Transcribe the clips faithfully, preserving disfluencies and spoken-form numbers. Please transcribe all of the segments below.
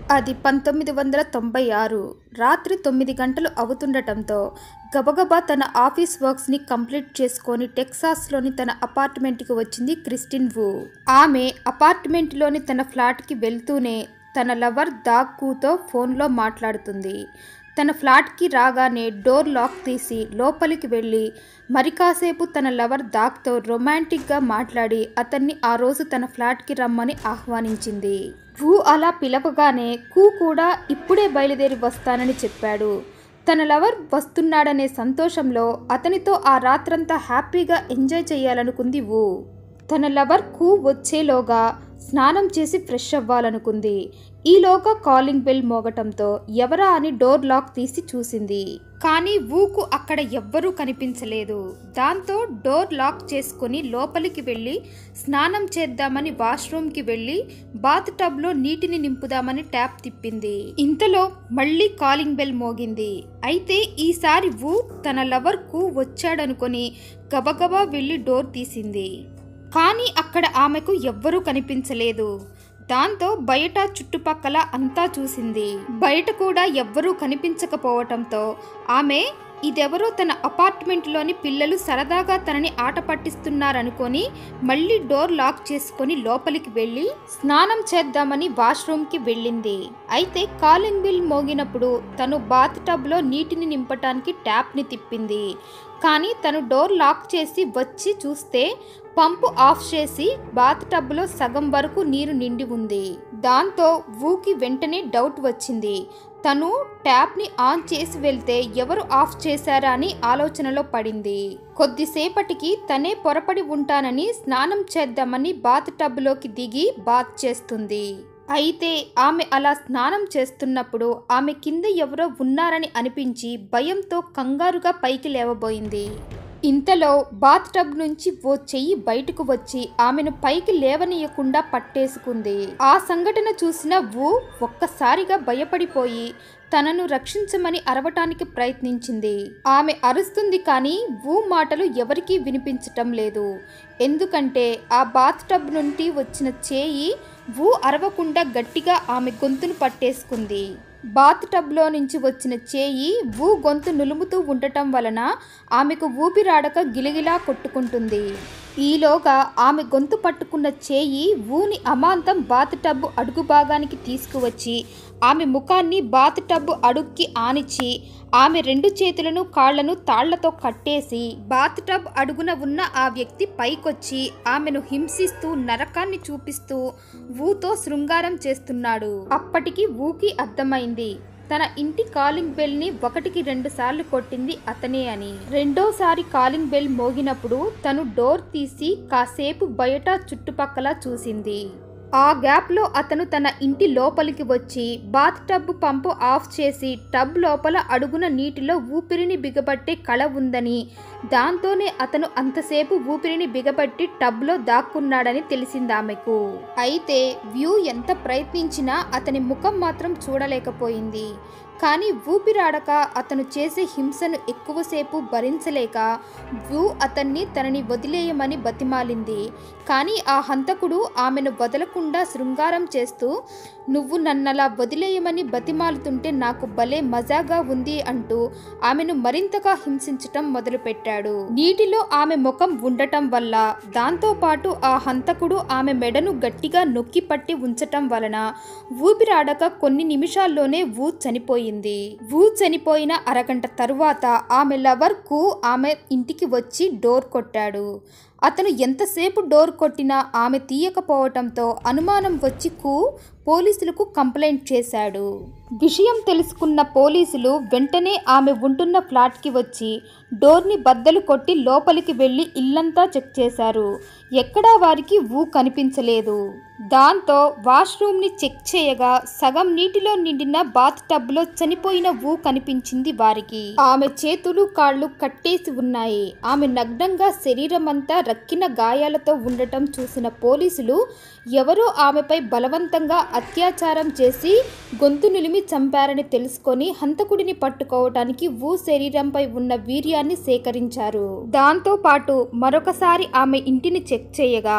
అది పంతొమ్మిది వందల తొంభై ఆరు రాత్రి తొమ్మిది గంటలు అవుతుండటంతో గబగబా తన ఆఫీస్ వర్క్స్ని కంప్లీట్ చేసుకొని టెక్సాస్లోని తన అపార్ట్మెంట్కి వచ్చింది క్రిస్టిన్ వు. ఆమె అపార్ట్మెంట్లోని తన ఫ్లాట్కి వెళ్తూనే తన లవర్ దాగ్ కూతో ఫోన్లో మాట్లాడుతుంది. తన ఫ్లాట్కి రాగానే డోర్ లాక్ తీసి లోపలికి వెళ్ళి మరి కాసేపు తన లవర్ దాగ్తో రొమాంటిక్గా మాట్లాడి అతన్ని ఆ రోజు తన ఫ్లాట్కి రమ్మని ఆహ్వానించింది. వు అలా పిలవగానే కూ కూడా ఇప్పుడే బయలుదేరి వస్తానని చెప్పాడు. తన లవర్ వస్తున్నాడనే సంతోషంలో అతనితో ఆ రాత్రంతా హ్యాపీగా ఎంజాయ్ చేయాలనుకుంది వు. తన లవర్ కూ వచ్చేలోగా స్నానం చేసి ఫ్రెష్ అవ్వాలనుకుంది. ఈలోగా కాలింగ్ బెల్ మోగటంతో ఎవరా అని డోర్ లాక్ తీసి చూసింది. కానీ వూకు అక్కడ ఎవ్వరూ కనిపించలేదు. దాంతో డోర్ లాక్ చేసుకుని లోపలికి వెళ్ళి స్నానం చేద్దామని వాష్రూమ్కి వెళ్ళి బాత్ టబ్లో నీటిని నింపుదామని ట్యాప్ తిప్పింది. ఇంతలో మళ్ళీ కాలింగ్ బెల్ మోగింది. అయితే ఈసారి వూ తన లవర్ కు వచ్చాడనుకొని గబగబా వెళ్ళి డోర్ తీసింది. కానీ అక్కడ ఆమెకు ఎవ్వరూ కనిపించలేదు. దాంతో బయట చుట్టుపక్కల అంతా చూసింది. బయట కూడా ఎవ్వరూ కనిపించకపోవటంతో ఆమె ఇదెవరో తన అపార్ట్మెంట్లోని పిల్లలు సరదాగా తనని ఆట పట్టిస్తున్నారనుకొని మళ్ళీ డోర్ లాక్ చేసుకొని లోపలికి వెళ్ళి స్నానం చేద్దామని వాష్రూమ్కి వెళ్ళింది. అయితే కాలింగ్ బిల్ మోగినప్పుడు తను బాత్ టబ్లో నీటిని నింపటానికి ట్యాప్ని తిప్పింది. కానీ తను డోర్ లాక్ చేసి వచ్చి చూస్తే పంపు ఆఫ్ చేసి బాత్ టబ్లో సగం వరకు నీరు నిండి ఉంది. దాంతో వూకి వెంటనే డౌట్ వచ్చింది. తను ట్యాప్ని ఆన్ చేసి వెళ్తే ఎవరు ఆఫ్ చేశారా అని ఆలోచనలో పడింది. కొద్దిసేపటికి తనే పొరపడి ఉంటానని స్నానం చేద్దామని బాత్ టబ్లోకి దిగి బాత్ చేస్తుంది. అయితే ఆమె అలా స్నానం చేస్తున్నప్పుడు ఆమె కింద ఎవరో ఉన్నారని అనిపించి భయంతో కంగారుగా పైకి లేవబోయింది. ఇంతలో బాత్ టబ్ నుంచి ఓ చెయ్యి బయటకు వచ్చి ఆమెను పైకి లేవనీయకుండా పట్టేసుకుంది. ఆ సంఘటన చూసిన వు ఒక్కసారిగా భయపడిపోయి తనను రక్షించమని అరవటానికి ప్రయత్నించింది. ఆమె అరుస్తుంది కానీ వు మాటలు ఎవరికీ వినిపించటం లేదు. ఎందుకంటే ఆ బాత్ టబ్ నుండి వచ్చిన చేయి వు అరవకుండా గట్టిగా ఆమె గొంతును పట్టేసుకుంది. బాత్ టబ్లో నుంచి వచ్చిన చేయి వు గొంతు నులుముతూ ఉండటం వలన ఆమెకు ఊపిరాడక గిలిగిలా కొట్టుకుంటుంది. ఈలోగా ఆమె గొంతు పట్టుకున్న చేయి వూని అమాంతం బాత్ టబ్ అడుగు భాగానికి తీసుకువచ్చి ఆమె ముఖాన్ని బాత్ టబ్ అడుక్కి ఆనిచ్చి ఆమె రెండు చేతులను కాళ్లను తాళ్లతో కట్టేసి బాత్ టబ్ అడుగున ఉన్న ఆ వ్యక్తి పైకొచ్చి ఆమెను హింసిస్తూ నరకాన్ని చూపిస్తూ వూతో శృంగారం చేస్తున్నాడు. అప్పటికి వూకి అర్థమైంది తన ఇంటి కాలింగ్ బెల్ ని ఒకటికి రెండు సార్లు కొట్టింది అతనే అని. రెండోసారి కాలింగ్ బెల్ మోగినప్పుడు తను డోర్ తీసి కాసేపు బయట చుట్టుపక్కల చూసింది. ఆ గ్యాప్లో అతను తన ఇంటి లోపలికి వచ్చి బాత్ టబ్ పంపు ఆఫ్ చేసి టబ్ లోపల అడుగున నీటిలో ఊపిరిని బిగబట్టే కళ ఉందని, దాంతోనే అతను అంతసేపు ఊపిరిని బిగబట్టి టబ్లో దాక్కున్నాడని తెలిసిందామెకు. అయితే వ్యూ ఎంత ప్రయత్నించినా అతని ముఖం మాత్రం చూడలేకపోయింది. కానీ ఊపిరాడక అతను చేసే హింసను ఎక్కువసేపు భరించలేక వ్యూ అతన్ని తనని వదిలేయమని బతిమాలింది. కానీ ఆ హంతకుడు ఆమెను వదలకుండా శృంగారం చేస్తూ నువ్వు నన్నలా వదిలేయమని బతిమాలుతుంటే నాకు భలే మజాగా ఉంది అంటూ ఆమెను మరింతగా హింసించటం మొదలుపెట్టాడు. నీటిలో ఆమె ముఖం ఉండటం వల్ల దాంతోపాటు ఆ హంతకుడు ఆమె మెడను గట్టిగా నొక్కి పట్టి ఉంచటం వలన ఊపిరాడక కొన్ని నిమిషాల్లోనే వూ చనిపోయింది. వూ చనిపోయిన అరగంట తరువాత ఆమె లవర్ కు ఆమె ఇంటికి వచ్చి డోర్ కొట్టాడు. అతను ఎంతసేపు డోర్ కొట్టినా ఆమె తీయకపోవటంతో అనుమానం వచ్చి కు పోలీసులకు కంప్లైంట్ చేశాడు. విషయం తెలుసుకున్న పోలీసులు వెంటనే ఆమె ఉంటున్న ఫ్లాట్కి వచ్చి డోర్ని బద్దలు కొట్టి లోపలికి వెళ్ళి ఇల్లంతా చెక్ చేశారు. ఎక్కడా వారికి వూ కనిపించలేదు. దాంతో వాష్రూమ్ని చెక్ చేయగా సగం నీటిలో నిండిన బాత్ టబ్లో చనిపోయిన వూ కనిపించింది వారికి. ఆమె చేతులు కాళ్ళు కట్టేసి ఉన్నాయి. ఆమె నగ్నంగా శరీరమంతా రక్కిన గాయాలతో ఉండటం చూసిన పోలీసులు ఎవరో ఆమెపై బలవంతంగా అత్యాచారం చేసి గొంతు నిలిమి చంపారని తెలుసుకొని హంతకుడిని పట్టుకోవటానికి వూ శరీరంపై ఉన్న వీర్యాన్ని సేకరించారు. దాంతో పాటు మరొకసారి ఆమె ఇంటిని చెక్ చేయగా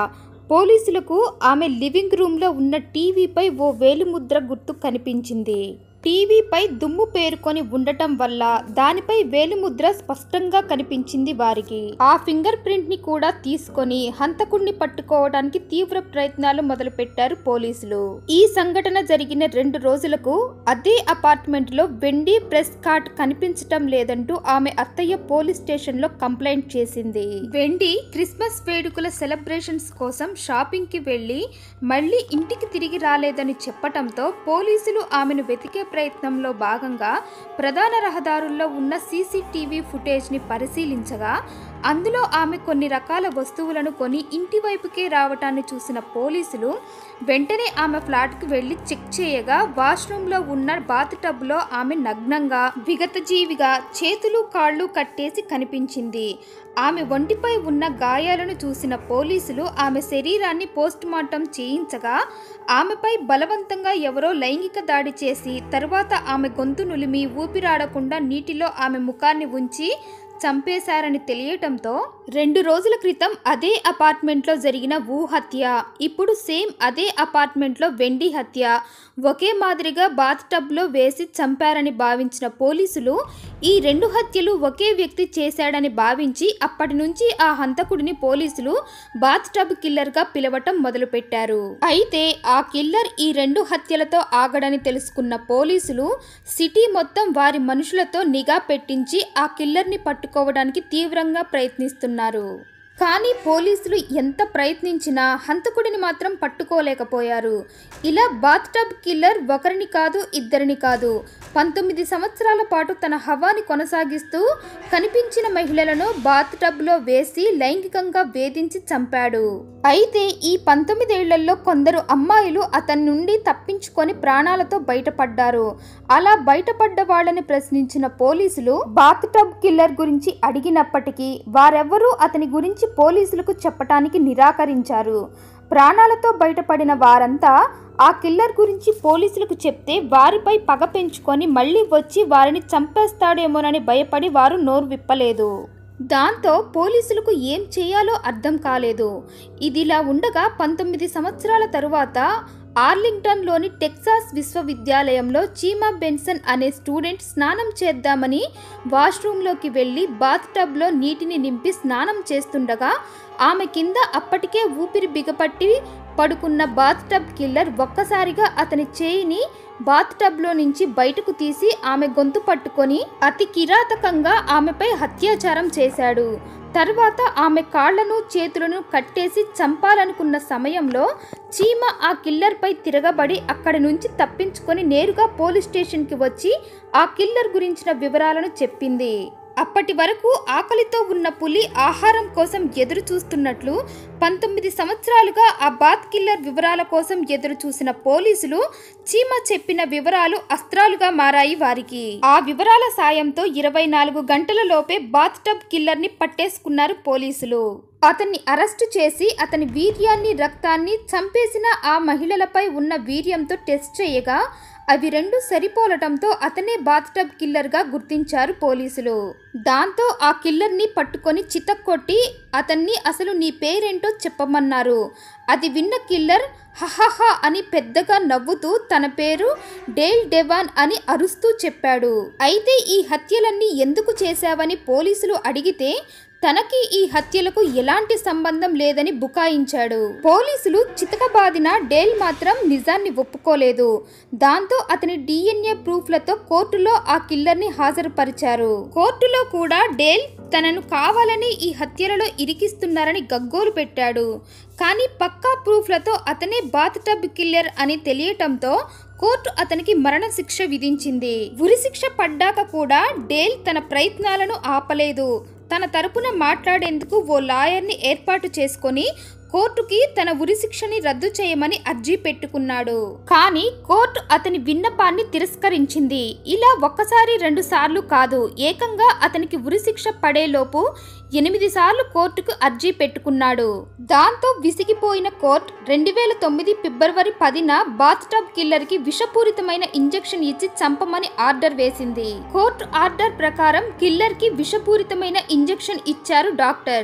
పోలీసులకు ఆమె లివింగ్ రూమ్లో ఉన్న టీవీపై ఓ వేలిముద్ర గుర్తు కనిపించింది. టీవీపై దుమ్ము పేరుకొని ఉండటం వల్ల దానిపై వేలిముద్ర స్పష్టంగా కనిపించింది వారికి. ఆ ఫింగర్ ప్రింట్ ని కూడా తీసుకొని హంతకుడిని పట్టుకోవడానికి తీవ్ర ప్రయత్నాలు మొదలుపెట్టారు పోలీసులు. ఈ సంఘటన జరిగిన రెండు రోజులకు అదే అపార్ట్మెంట్ లో వెండీ ప్రెస్కాట్ కనిపించటం లేదంటూ ఆమె అత్తయ్య పోలీస్ స్టేషన్ లో కంప్లైంట్ చేసింది. వెండీ క్రిస్మస్ వేడుకల సెలబ్రేషన్స్ కోసం షాపింగ్ కి వెళ్లి మళ్లీ ఇంటికి తిరిగి రాలేదని చెప్పటంతో పోలీసులు ఆమెను వెతికే ప్రయత్నంలో భాగంగా ప్రధాన రహదారుల్లో ఉన్న సీసీటీవీ ఫుటేజ్ ని పరిశీలించగా అందులో ఆమె కొన్ని రకాల వస్తువులను కొని ఇంటి వైపుకే రావటాన్ని చూసిన పోలీసులు వెంటనే ఆమె ఫ్లాట్కి వెళ్లి చెక్ చేయగా వాష్రూమ్లో ఉన్న బాత్ టబ్లో ఆమె నగ్నంగా విగతజీవిగా చేతులు కాళ్ళు కట్టేసి కనిపించింది. ఆమె ఒంటిపై ఉన్న గాయాలను చూసిన పోలీసులు ఆమె శరీరాన్ని పోస్ట్ మార్టం చేయించగా ఆమెపై బలవంతంగా ఎవరో లైంగిక దాడి చేసి తర్వాత ఆమె గొంతు నులిమి ఊపిరాడకుండా నీటిలో ఆమె ముఖాన్ని ఉంచి చంపేశారని తెలియటంతో రెండు రోజుల క్రితం అదే అపార్ట్మెంట్లో జరిగిన వు హత్య, ఇప్పుడు సేమ్ అదే అపార్ట్మెంట్లో వెండీ హత్య ఒకే మాదిరిగా బాత్ టబ్లో వేసి చంపారని భావించిన పోలీసులు ఈ రెండు హత్యలు ఒకే వ్యక్తి చేశాడని భావించి అప్పటి నుంచి ఆ హంతకుడిని పోలీసులు బాత్ టబ్ కిల్లర్గా పిలవటం మొదలుపెట్టారు. అయితే ఆ కిల్లర్ ఈ రెండు హత్యలతో ఆగడని తెలుసుకున్న పోలీసులు సిటీ మొత్తం వారి మనుషులతో నిఘా పెట్టించి ఆ కిల్లర్ని పట్టుకోవడానికి తీవ్రంగా ప్రయత్నిస్తున్నారు. కానీ పోలీసులు ఎంత ప్రయత్నించినా హంతకుడిని మాత్రం పట్టుకోలేకపోయారు. ఇలా బాత్ టబ్ కిల్లర్ ఒకరిని కాదు ఇద్దరిని కాదు పంతొమ్మిది సంవత్సరాల పాటు తన హవాని కొనసాగిస్తూ కనిపించిన మహిళలను బాత్ టబ్లో వేసి లైంగికంగా వేధించి చంపాడు. అయితే ఈ పంతొమ్మిదేళ్లలో కొందరు అమ్మాయిలు అతని నుండి తప్పించుకొని ప్రాణాలతో బయటపడ్డారు. అలా బయటపడ్డ వాళ్ళని ప్రశ్నించిన పోలీసులు బాత్ టబ్ కిల్లర్ గురించి అడిగినప్పటికీ వారెవ్వరూ అతని గురించి పోలీసులకు చెప్పటానికి నిరాకరించారు. ప్రాణాలతో బయటపడిన వారంతా ఆ కిల్లర్ గురించి పోలీసులకు చెప్తే వారిపై పగ పెంచుకొని మళ్లీ వచ్చి వారిని చంపేస్తాడేమోనని భయపడి వారు నోరు విప్పలేదు. దాంతో పోలీసులకు ఏం చేయాలో అర్థం కాలేదు. ఇదిలా ఉండగా పంతొమ్మిది సంవత్సరాల తరువాత ఆర్లింగ్టన్లోని టెక్సాస్ విశ్వవిద్యాలయంలో చీమా బెన్సన్ అనే స్టూడెంట్ స్నానం చేద్దామని వాష్రూమ్లోకి వెళ్ళి బాత్ టబ్లో నీటిని నింపి స్నానం చేస్తుండగా ఆమె కింద అప్పటికే ఊపిరి బిగపట్టి పడుకున్న బాత్ టబ్ కిల్లర్ ఒక్కసారిగా అతని చేయిని బాత్ టబ్లో నుంచి బయటకు తీసి ఆమె గొంతు పట్టుకొని అతి కిరాతకంగా ఆమెపై అత్యాచారం చేశాడు. తర్వాత ఆమె కాళ్లను చేతులను కట్టేసి చంపాలనుకున్న సమయంలో చీమ ఆ కిల్లర్పై తిరగబడి అక్కడి నుంచి తప్పించుకొని నేరుగా పోలీస్ స్టేషన్కి వచ్చి ఆ కిల్లర్ గురించిన వివరాలను చెప్పింది. అప్పటి వరకు ఆకలితో ఉన్న పులి ఆహారం కోసం ఎదురు చూస్తున్నట్లు పంతొమ్మిది సంవత్సరాలుగా ఆ బాత్ కిల్లర్ వివరాల కోసం ఎదురు చూసిన పోలీసులు చీమ చెప్పిన వివరాలు అస్త్రాలుగా మారాయి వారికి. ఆ వివరాల సాయంతో ఇరవై నాలుగు గంటల లోపే బాత్ టబ్ కిల్లర్ ని పట్టేసుకున్నారు పోలీసులు. అతన్ని అరెస్టు చేసి అతని వీర్యాన్ని రక్తాన్ని చంపేసిన ఆ మహిళలపై ఉన్న వీర్యంతో టెస్ట్ చేయగా అవి రెండు సరిపోలటంతో అతనే బాత్ టబ్ కిల్లర్గా గుర్తించారు పోలీసులు. దాంతో ఆ కిల్లర్ని పట్టుకొని చితక్కొట్టి అతన్ని అసలు నీ పేరేంటో చెప్పమన్నారు. అది విన్న కిల్లర్ హహహ అని పెద్దగా నవ్వుతూ తన పేరు డేల్ డెవాన్ అని అరుస్తూ చెప్పాడు. అయితే ఈ హత్యలన్నీ ఎందుకు చేశావని పోలీసులు అడిగితే తనకి ఈ హత్యలకు ఎలాంటి సంబంధం లేదని బుకాయించాడు. పోలీసులు చితకబాదిన డేల్ మాత్రం నిజాన్ని ఒప్పుకోలేదు. దాంతో అతని డిఎన్ఏ ప్రూఫ్లతో కోర్టులో ఆ కిల్లర్ని హాజరుపరిచారు. కోర్టులో కూడా డేల్ తనను కావాలని ఈ హత్యలలో ఇరికిస్తున్నారని గగ్గోలు పెట్టాడు. కానీ పక్కా ప్రూఫ్లతో అతనే బాత్ టబ్ కిల్లర్ అని తెలియటంతో కోర్టు అతనికి మరణశిక్ష విధించింది. ఉరిశిక్ష పడ్డాక కూడా డేల్ తన ప్రయత్నాలను ఆపలేదు. తన తరపున మాట్లాడేందుకు ఓ లాయర్ని ఏర్పాటు చేసుకొని కోర్టుకి తన ఉరిశిక్షని రద్దు చేయమని అర్జీ పెట్టుకున్నాడు. కానీ కోర్టు అతని విన్నపాన్ని తిరస్కరించింది. ఇలా ఒక్కసారి రెండు సార్లు కాదు, ఏకంగా అతనికి ఉరిశిక్ష పడేలోపు ఎనిమిది సార్లు కోర్టుకు అర్జీ పెట్టుకున్నాడు. దాంతో విసిగిపోయిన కోర్టు రెండు వేల తొమ్మిది ఫిబ్రవరి పదిన బాత్ టబ్ కిల్లర్ కి విషపూరితమైన ఇంజెక్షన్ ఇచ్చి చంపమని ఆర్డర్ వేసింది. కోర్టు ఆర్డర్ ప్రకారం కిల్లర్ కి విషపూరితమైన ఇంజెక్షన్ ఇచ్చారు డాక్టర్స్.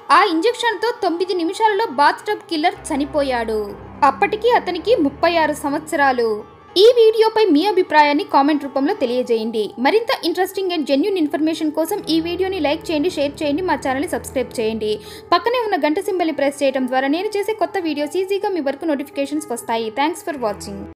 ఆ ఇంజెక్షన్తో తొమ్మిది నిమిషాలలో బాత్టబ్ కిల్లర్ చనిపోయాడు. అప్పటికి అతనికి ముప్పై ఆరు సంవత్సరాలు. ఈ వీడియోపై మీ అభిప్రాయాన్ని కామెంట్ రూపంలో తెలియజేయండి. మరింత ఇంట్రెస్టింగ్ అండ్ జెన్యూన్ ఇన్ఫర్మేషన్ కోసం ఈ వీడియోని లైక్ చేయండి, షేర్ చేయండి, మా ఛానల్ని సబ్స్క్రైబ్ చేయండి. పక్కనే ఉన్న గంట సింబల్ని ప్రెస్ చేయడం ద్వారా నేను చేసే కొత్త వీడియోస్ ఈజీగా మీ వరకు నోటిఫికేషన్స్ వస్తాయి. Thanks for watching.